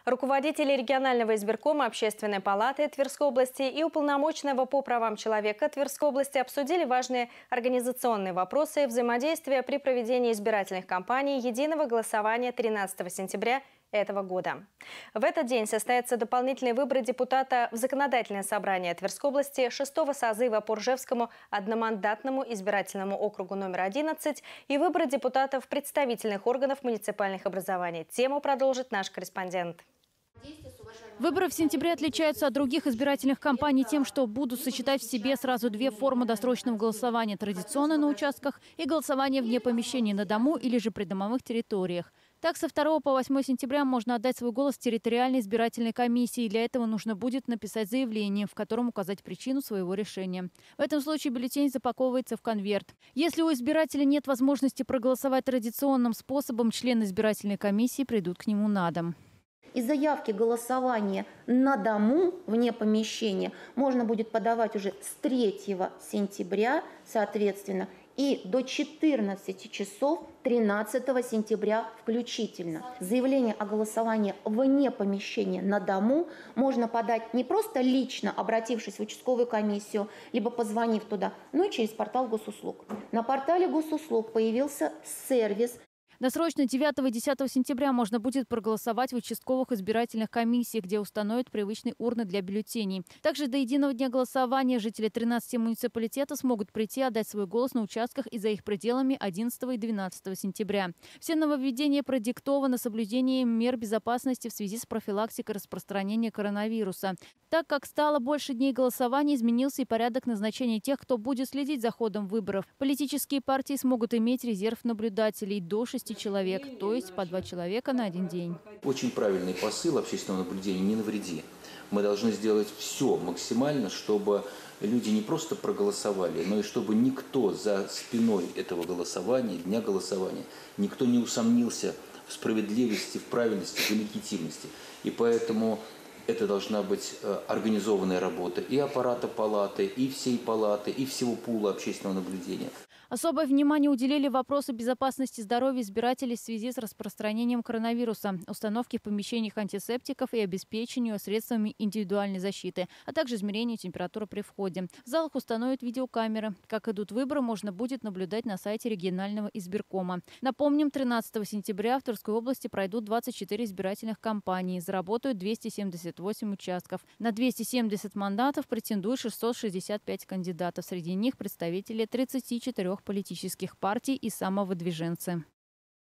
Руководители регионального избиркома Общественной палаты Тверской области и уполномоченного по правам человека Тверской области обсудили важные организационные вопросы взаимодействия при проведении избирательных кампаний единого голосования 13 сентября этого года. В этот день состоятся дополнительные выборы депутата в Законодательное собрание Тверской области 6-го созыва по Ржевскому одномандатному избирательному округу номер 11 и выборы депутатов представительных органов муниципальных образований. Тему продолжит наш корреспондент. Выборы в сентябре отличаются от других избирательных кампаний тем, что будут сочетать в себе сразу две формы досрочного голосования – традиционное на участках и голосование вне помещений на дому или же придомовых территориях. Так, со 2 по 8 сентября можно отдать свой голос в территориальной избирательной комиссии. Для этого нужно будет написать заявление, в котором указать причину своего решения. В этом случае бюллетень запаковывается в конверт. Если у избирателя нет возможности проголосовать традиционным способом, члены избирательной комиссии придут к нему на дом. Из заявки голосования на дому, вне помещения, можно будет подавать уже с 3 сентября, соответственно, и до 14 часов 13 сентября включительно. Заявление о голосовании вне помещения на дому можно подать не просто лично, обратившись в участковую комиссию, либо позвонив туда, но и через портал госуслуг. На портале госуслуг появился сервис. Досрочно 9 и 10 сентября можно будет проголосовать в участковых избирательных комиссиях, где установят привычные урны для бюллетеней. Также до единого дня голосования жители 13 муниципалитетов смогут прийти отдать свой голос на участках и за их пределами 11 и 12 сентября. Все нововведения продиктованы соблюдением мер безопасности в связи с профилактикой распространения коронавируса. Так как стало больше дней голосования, изменился и порядок назначения тех, кто будет следить за ходом выборов. Политические партии смогут иметь резерв наблюдателей до 6 человек, то есть по 2 человека на один день. Очень правильный посыл общественного наблюдения: не навреди. Мы должны сделать все максимально, чтобы люди не просто проголосовали, но и чтобы никто за спиной этого голосования, дня голосования, никто не усомнился в справедливости, в правильности, в легитимности. И поэтому это должна быть организованная работа и аппарата палаты, и всей палаты, и всего пула общественного наблюдения. Особое внимание уделили вопросу безопасности здоровья избирателей в связи с распространением коронавируса, установке в помещениях антисептиков и обеспечению средствами индивидуальной защиты, а также измерению температуры при входе. В залах установят видеокамеры. Как идут выборы, можно будет наблюдать на сайте регионального избиркома. Напомним, 13 сентября в Тверской области пройдут 24 избирательных кампании, заработают 278 участков. На 270 мандатов претендуют 665 кандидатов. Среди них представители 34 политических партий и самовыдвиженцы.